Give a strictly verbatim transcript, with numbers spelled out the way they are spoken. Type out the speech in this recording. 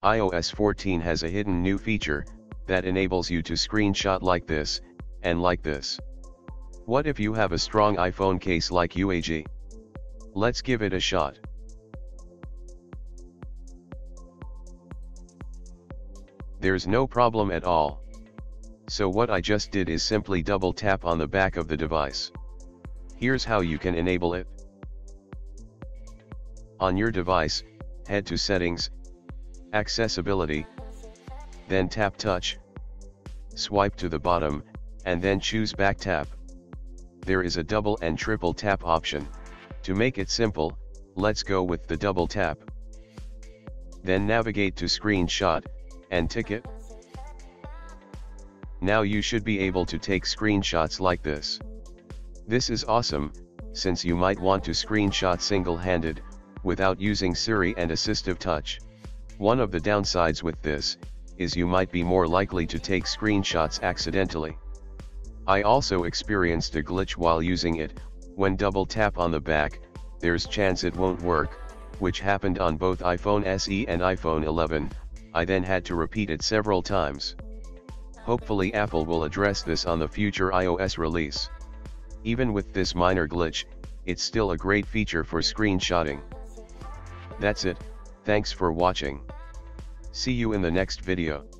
i O S fourteen has a hidden new feature that enables you to screenshot like this, and like this. What if you have a strong iPhone case like U A G? Let's give it a shot. There's no problem at all. So what I just did is simply double tap on the back of the device. Here's how you can enable it. On your device, head to Settings, Accessibility, then tap Touch, swipe to the bottom, and then choose Back Tap. There is a double and triple tap option. To make it simple, let's go with the double tap. Then navigate to Screenshot, and tick it. Now you should be able to take screenshots like this. This is awesome, since you might want to screenshot single-handed, without using Siri and assistive touch. One of the downsides with this, is you might be more likely to take screenshots accidentally. I also experienced a glitch while using it. When double tap on the back, there's chance it won't work, which happened on both iPhone S E and iPhone eleven, I then had to repeat it several times. Hopefully Apple will address this on the future iOS release. Even with this minor glitch, it's still a great feature for screenshotting. That's it, thanks for watching. See you in the next video.